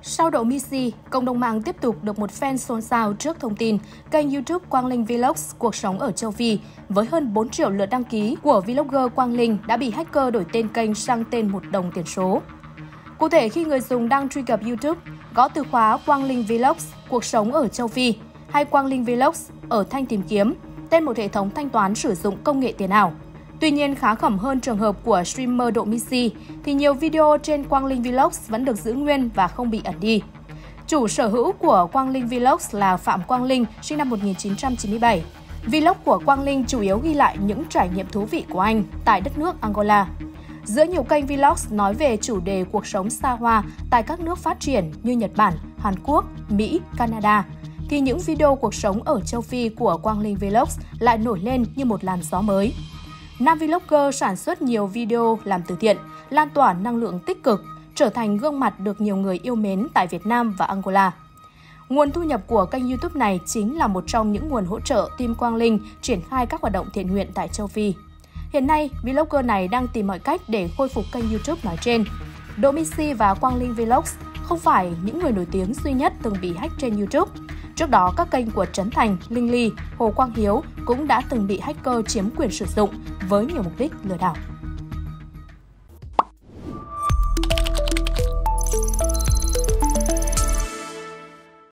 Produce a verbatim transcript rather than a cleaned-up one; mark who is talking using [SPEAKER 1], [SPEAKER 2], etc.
[SPEAKER 1] Sau Đỗ Missy, cộng đồng mạng tiếp tục được một fan xôn xao trước thông tin kênh YouTube Quang Linh Vlogs cuộc sống ở châu Phi với hơn bốn triệu lượt đăng ký của vlogger Quang Linh đã bị hacker đổi tên kênh sang tên một đồng tiền số. Cụ thể, khi người dùng đang truy cập YouTube, gõ từ khóa Quang Linh Vlogs cuộc sống ở châu Phi hay Quang Linh Vlogs ở thanh tìm kiếm, tên một hệ thống thanh toán sử dụng công nghệ tiền ảo. Tuy nhiên, khá khẩm hơn trường hợp của streamer Đỗ Missy, thì nhiều video trên Quang Linh Vlogs vẫn được giữ nguyên và không bị ẩn đi. Chủ sở hữu của Quang Linh Vlogs là Phạm Quang Linh, sinh năm một nghìn chín trăm chín mươi bảy. Vlog của Quang Linh chủ yếu ghi lại những trải nghiệm thú vị của anh tại đất nước Angola. Giữa nhiều kênh Vlogs nói về chủ đề cuộc sống xa hoa tại các nước phát triển như Nhật Bản, Hàn Quốc, Mỹ, Canada, thì những video cuộc sống ở châu Phi của Quang Linh Vlogs lại nổi lên như một làn gió mới. Nam vlogger sản xuất nhiều video làm từ thiện, lan tỏa năng lượng tích cực, trở thành gương mặt được nhiều người yêu mến tại Việt Nam và Angola. Nguồn thu nhập của kênh YouTube này chính là một trong những nguồn hỗ trợ team Quang Linh triển khai các hoạt động thiện nguyện tại châu Phi. Hiện nay, vlogger này đang tìm mọi cách để khôi phục kênh YouTube nói trên. Đỗ Missy và Quang Linh Vlogs không phải những người nổi tiếng duy nhất từng bị hack trên YouTube. Trước đó, các kênh của Trấn Thành, Linh Ly, Hồ Quang Hiếu cũng đã từng bị hacker chiếm quyền sử dụng với nhiều mục đích lừa đảo.